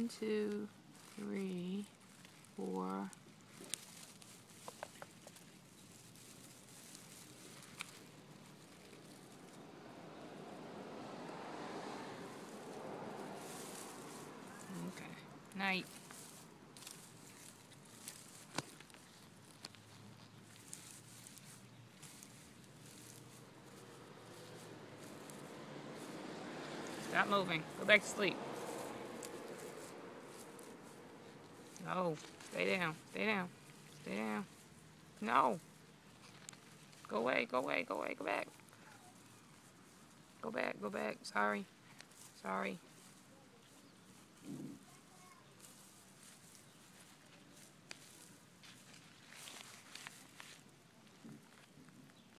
1, 2, 3, 4. Okay. Night. Stop moving. Go back to sleep. No. Stay down. Stay down. Stay down. No. Go away. Go away. Go away. Go back. Go back. Go back. Sorry. Sorry.